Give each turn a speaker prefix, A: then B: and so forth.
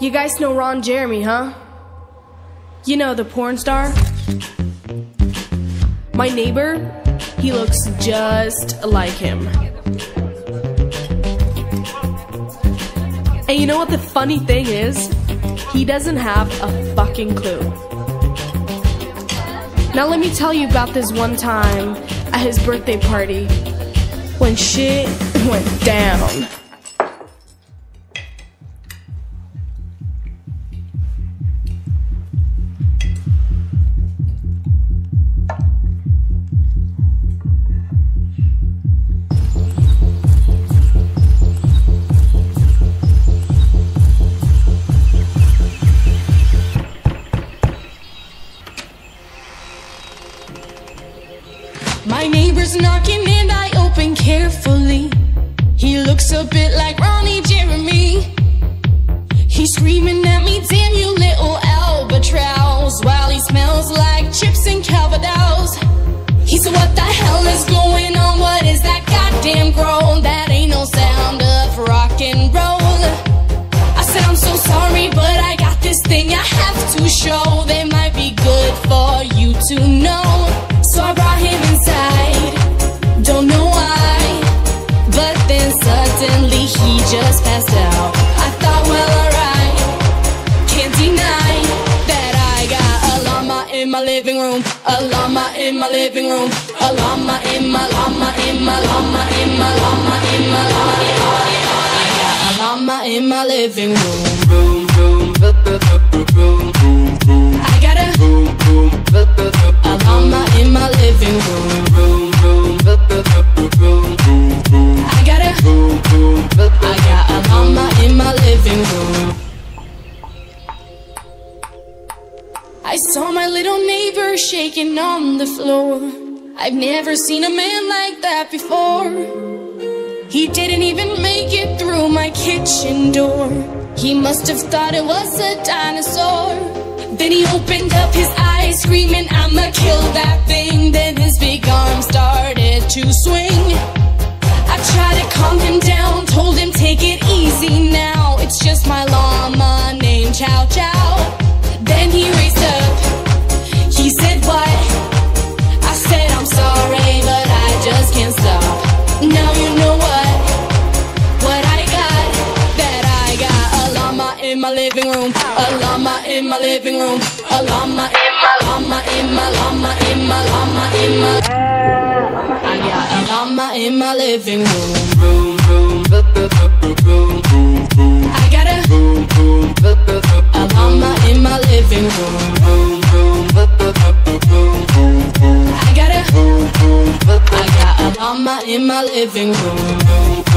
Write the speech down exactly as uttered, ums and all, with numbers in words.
A: You guys know Ron Jeremy, huh? You know, the porn star? My neighbor, he looks just like him. And you know what the funny thing is? He doesn't have a fucking clue. Now let me tell you about this one time at his birthday party when shit went down.
B: My neighbor's knocking and I open carefully. He looks a bit like Ronnie Jeremy. He's screaming at me, damn you little albatross, while he smells like chips and Calvados. He said, what the hell is going on? What is that goddamn groan? That ain't no sound of rock and roll. I said, I'm so sorry, but I got this thing I have to show. That might be good for you to know. So I brought him inside, don't know why, but then suddenly he just passed out. I thought, well, alright, can't deny that I got a llama in my living room, a llama in my living room, a llama in my llama in my llama in my llama in my llama in my I got a llama in my living room. I got a a llama in my living room. I got a I got a llama in my living room. I saw my little neighbor shaking on the floor. I've never seen a man like that before. He didn't even make it through my kitchen door. He must have thought it was a dinosaur. Then he opened up his eyes, screaming, I'ma kill that thing. Then his big arm started to swing. I tried to calm him down, told him take it easy now. It's just my llama named Chow Chow. Then he raised up, he said what? I said I'm sorry, but I just can't stop. Now you know what, what I got. That I got a llama in my living room, a llama in my living room, a llama in my llama in my llama in my llama in my I got a llama in my living room. I got a a llama in my living room. I got a I got a llama in my living room.